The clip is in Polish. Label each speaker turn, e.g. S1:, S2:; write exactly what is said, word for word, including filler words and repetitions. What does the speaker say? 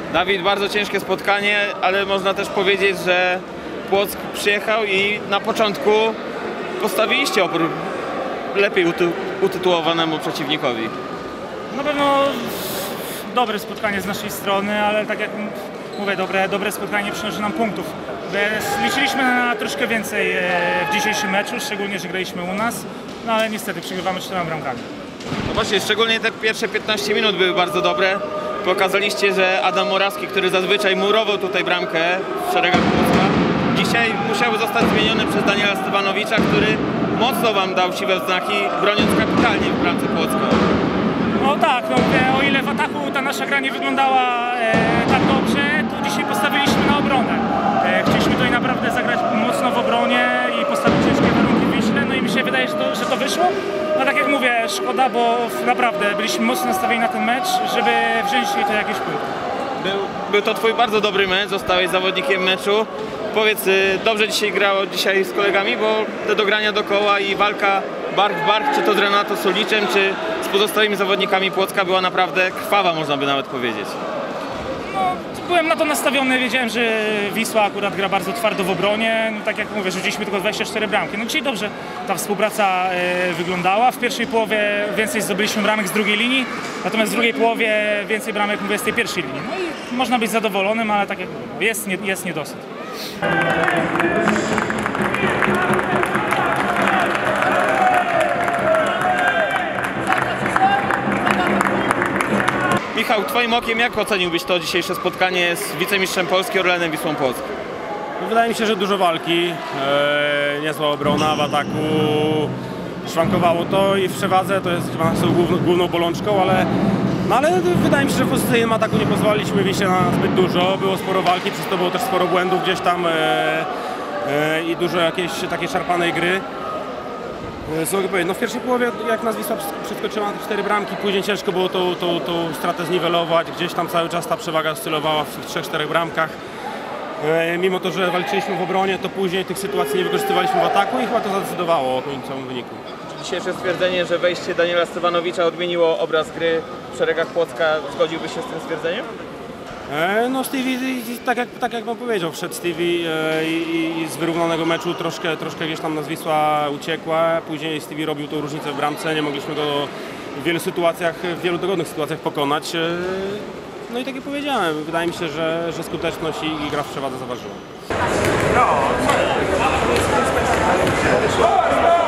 S1: Dawid, bardzo ciężkie spotkanie, ale można też powiedzieć, że Płock przyjechał i na początku postawiliście opór lepiej uty utytułowanemu przeciwnikowi.
S2: Na pewno dobre spotkanie z naszej strony, ale tak jak mówię, dobre, dobre spotkanie przynosi nam punktów. Liczyliśmy na troszkę więcej w dzisiejszym meczu, szczególnie, że graliśmy u nas, no ale niestety przegrywamy czterema bramkami.
S1: No właśnie, szczególnie te pierwsze piętnaście minut były bardzo dobre. Pokazaliście, że Adam Morawski, który zazwyczaj murował tutaj bramkę w szeregach Płocka, dzisiaj musiał zostać zmieniony przez Daniela Stewanowicza, który mocno wam dał siwe znaki, broniąc kapitalnie w bramce Płocka.
S2: No tak, no mówię, o ile w ataku ta nasza gra nie wyglądała e, tak dobrze, to dzisiaj postawiliśmy na obronę. E, chcieliśmy tutaj naprawdę zagrać mocno w obronie i postawić ciężkie warunki w Wiśle, no i mi się wydaje, że to, że to wyszło. No tak jak mówię, szkoda, bo naprawdę byliśmy mocno nastawieni na ten mecz, żeby wziąć tutaj jakieś punkty.
S1: Był, był to twój bardzo dobry mecz, zostałeś zawodnikiem meczu. Powiedz, dobrze dzisiaj grało dzisiaj z kolegami, bo te dogrania dokoła i walka bark w bark, czy to z Renato Soliczem, czy z pozostałymi zawodnikami Płocka była naprawdę krwawa, można by nawet powiedzieć.
S2: No, byłem na to nastawiony, wiedziałem, że Wisła akurat gra bardzo twardo w obronie, no, tak jak mówię, rzuciliśmy tylko dwadzieścia cztery bramki. No dzisiaj dobrze ta współpraca e, wyglądała, w pierwszej połowie więcej zdobyliśmy bramek z drugiej linii, natomiast w drugiej połowie więcej bramek, mówię, z tej pierwszej linii. No i można być zadowolonym, ale tak jak mówię, jest, nie, jest niedosyt.
S1: Michał, twoim okiem jak oceniłbyś to dzisiejsze spotkanie z wicemistrzem Polski Orlenem Wisłą Płock?
S3: Wydaje mi się, że dużo walki, e, niezła obrona w ataku, szwankowało to i w przewadze to jest chyba naszą główną, główną bolączką, ale, no ale wydaje mi się, że w pozycyjnym ataku nie pozwoliliśmy Wiśle na zbyt dużo, było sporo walki, przez to było też sporo błędów gdzieś tam e, e, i dużo jakiejś takiej szarpanej gry. Co mogę powiedzieć? No w pierwszej połowie jak nas Wisła przeskoczyła na te cztery bramki, później ciężko było tą, tą, tą stratę zniwelować, gdzieś tam cały czas ta przewaga oscylowała w tych trzech, czterech bramkach. E, mimo to, że walczyliśmy w obronie, to później tych sytuacji nie wykorzystywaliśmy w ataku i chyba to zadecydowało o końcowym wyniku.
S1: Czy dzisiejsze stwierdzenie, że wejście Daniela Stewanowicza odmieniło obraz gry w szeregach Płocka, zgodziłbyś się z tym stwierdzeniem?
S3: E, no Stevie, tak jak, tak jak pan powiedział, wszedł Stevie e, i, i z wyrównanego meczu troszkę, troszkę gdzieś tam nas Wisła uciekła, później Stevie robił tą różnicę w bramce, nie mogliśmy go w wielu sytuacjach, w wielu dogodnych sytuacjach pokonać. E, no i tak jak powiedziałem, wydaje mi się, że, że skuteczność i, i gra w przewadze zaważyła. No,